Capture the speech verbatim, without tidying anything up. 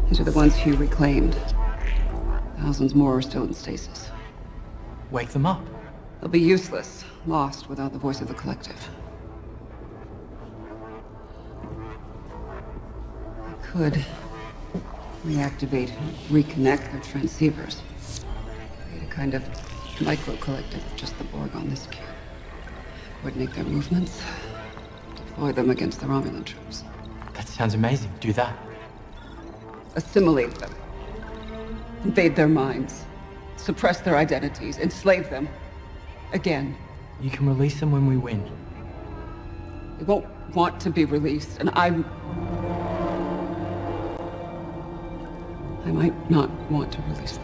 These are the ones Hugh reclaimed. Thousands more are still in stasis. Wake them up. They'll be useless, lost without the voice of the collective. I could reactivate, reconnect their transceivers. Create a kind of micro-collective of just the Borg on this cube. Coordinate their movements, deploy them against the Romulan troops. That sounds amazing. Do that. Assimilate them. Invade their minds. Suppress their identities. Enslave them. Again. You can release them when we win. They won't want to be released, and I'm... I might not want to release them.